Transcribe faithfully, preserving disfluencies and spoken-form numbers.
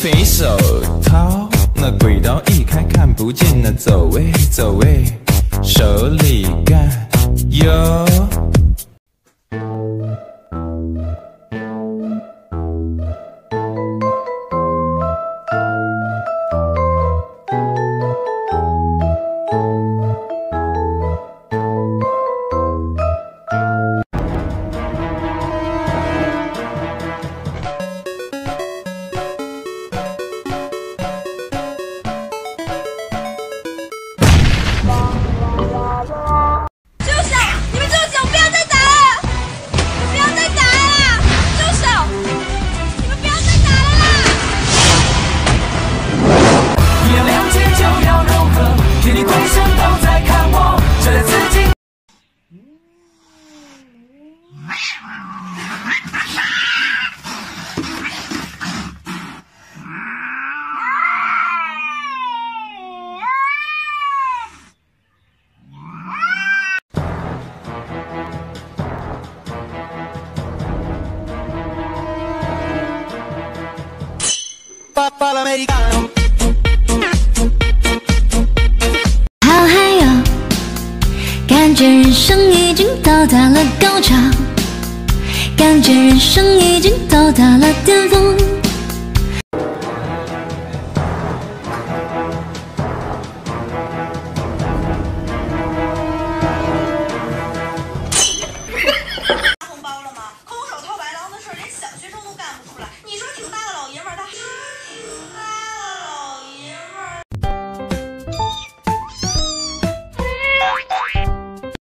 肥手掏，那轨道一开看不见，那走位走位，手里干有。 好嗨哟，感觉人生已经到达了高潮，感觉人生已经到达了巅峰。